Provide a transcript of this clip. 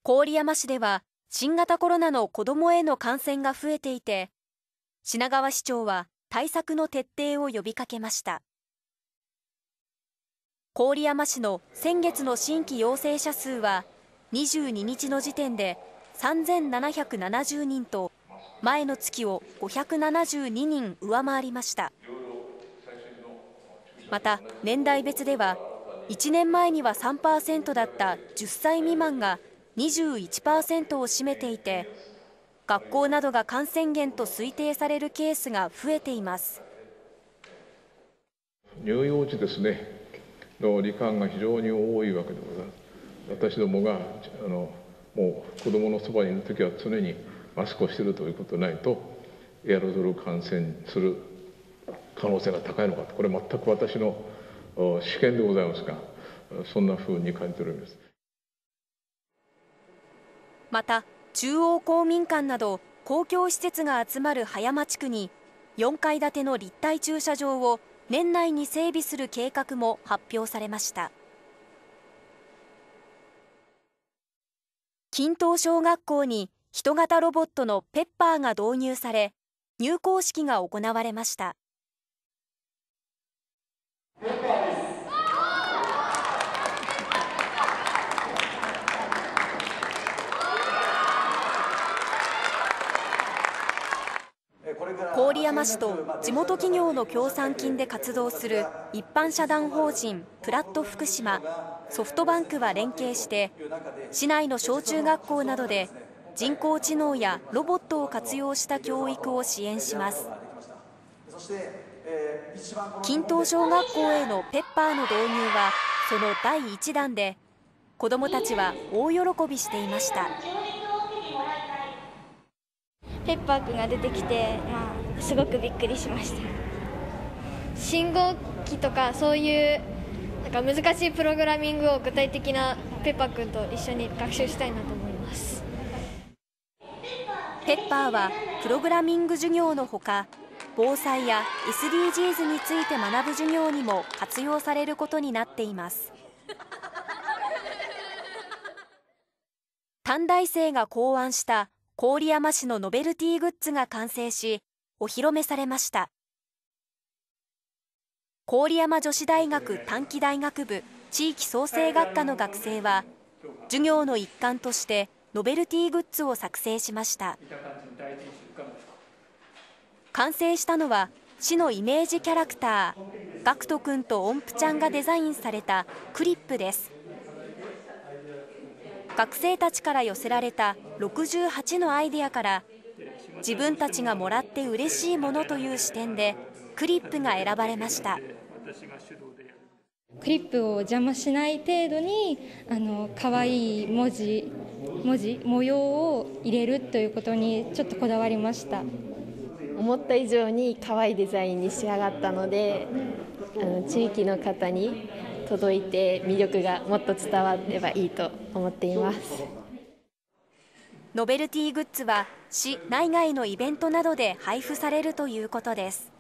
郡山市では新型コロナの子どもへの感染が増えていて、品川市長は対策の徹底を呼びかけました。郡山市の先月の新規陽性者数は22日の時点で3770人と、前の月を572人上回りました。また年代別では1年前には 3% だった10歳未満が 21% を占めていて、学校などが感染源と推定されるケースが増えています。 乳幼児ですねの罹患が非常に多いわけでございます。私どもがもう子どものそばにいるときは常にマスクをしているということないとエアロゾル感染する可能性が高いのかと、これ全く私の試験でございますが、そんなふうに感じております。 また中央公民館など公共施設が集まる葉山地区に4階建ての立体駐車場を年内に整備する計画も発表されました。均東小学校に人型ロボットのペッパーが導入され、入校式が行われました。郡山市と地元企業の協賛金で活動する一般社団法人プラット福島、ソフトバンクは連携して市内の小中学校などで人工知能やロボットを活用した教育を支援します。均東小学校へのペッパーの導入はその第1弾で、子どもたちは大喜びしていました。 ペッパーくんが出てきて、すごくびっくりしました。信号機とかそういう難しいプログラミングを具体的なペッパーくんと一緒に学習したいなと思います。 ペッパーはプログラミング授業のほか、防災や SDGs について学ぶ授業にも活用されることになっています。短大生が考案した郡山市のノベルティグッズが完成し、お披露目されました。郡山女子大学短期大学部地域創生学科の学生は、授業の一環としてノベルティグッズを作成しました。完成したのは市のイメージキャラクター、ガクト君と音符ちゃんがデザインされたクリップです。学生たちから寄せられた68のアイデアから、自分たちがもらって嬉しいものという視点でクリップが選ばれました。 クリップを邪魔しない程度に可愛い模様を入れるということにちょっとこだわりました。 思った以上に可愛いデザインに仕上がったので、地域の方に届いて魅力がもっと伝わればいいと思っています。 ノベルティグッズは市内外のイベントなどで配布されるということです。